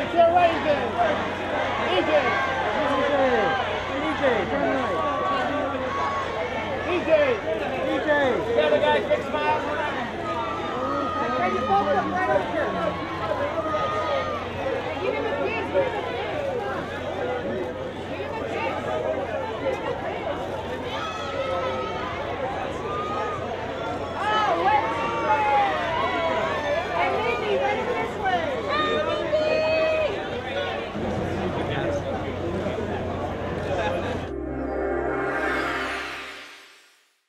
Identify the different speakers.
Speaker 1: right, to your right, EJ. EJ, turn right. EJ. The other guy, 6 miles. Can you focus right